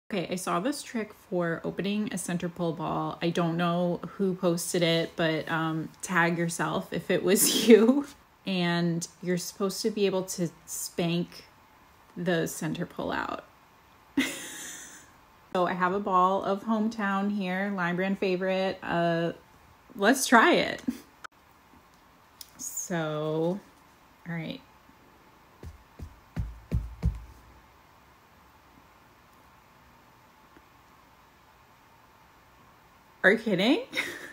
Okay, I saw this trick for opening a center pull ball. I don't know who posted it, but tag yourself if it was you. And you're supposed to be able to spank the center pull out. So I have a ball of Hometown here, Lion Brand favorite. Let's try it. So, all right. Are you kidding?